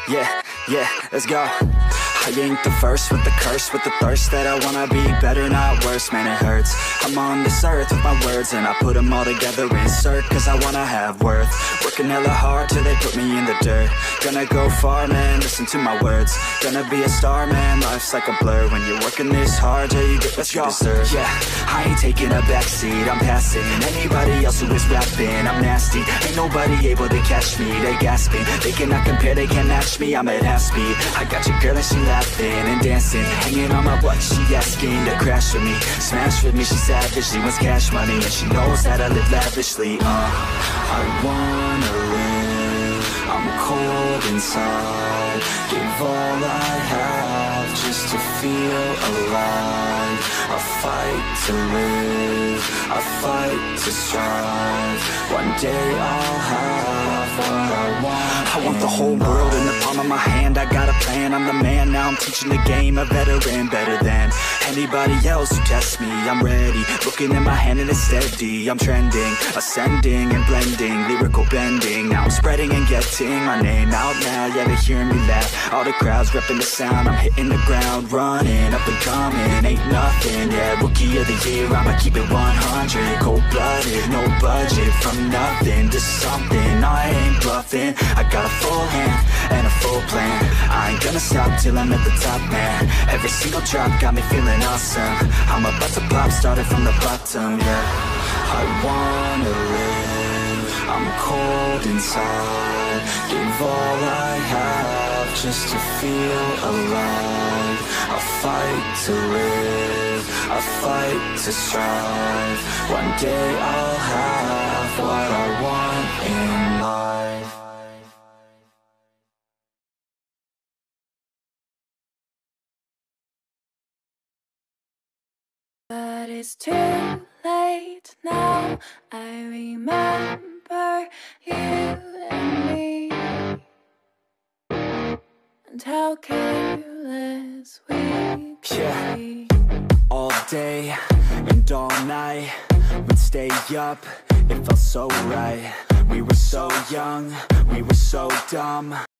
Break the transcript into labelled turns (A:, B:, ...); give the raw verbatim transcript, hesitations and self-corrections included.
A: Yeah, yeah, let's go. I ain't the first with the curse, with the thirst that I wanna be better, not worse, man it hurts. I'm on this earth with my words and I put them all together, insert, cause I wanna have worth. Working hella hard till they put me in the dirt. Gonna go far, man, listen to my words. Gonna be a star, man, life's like a blur. When you're working this hard, yeah, you get what you deserve. Yeah, I ain't taking a backseat, I'm passing anybody else who is rapping. I'm nasty, ain't nobody able to catch me. They gasping, they cannot compare, they can't match me. I'm at half speed, I got your girl and she laughing and dancing, hanging on my butt, she asking to crash with me, smash with me, she savage, she wants cash money, and she knows that I live lavishly. Uh, I wanna live, I'm cold inside, give all I have just to feel alive. I fight to live, I fight to strive, one day I'll have what I want. I want the whole world in the palm of my hand, I got a plan, I'm the man, now I'm teaching the game, a veteran, better than anybody else who tests me. I'm ready, looking at my hand and it's steady, I'm trending, ascending and blending, lyrical bending, now I'm spreading and getting my name out now, yeah they hearing me laugh, all the crowds repping the sound, I'm hitting the ground, running, up and coming, ain't nothing, yeah, rookie of the year, I'ma keep it one hundred, cold-blooded, no budget, from nothing to something, I ain't bluffing, I got a full hand and a full plan, I ain't gonna stop till I'm at the top, man, every single drop got me feeling awesome, I'm about to pop, started from the bottom, yeah, I wanna live, I'm cold inside, give all I have just to feel alive, I fight to live, I fight to strive, one day I'll have what I want in life.
B: But it's too late now, I remember you and me, and how careless we could
A: Yeah.
B: be.
A: All day and all night, we'd stay up, it felt so right. We were so young, we were so dumb.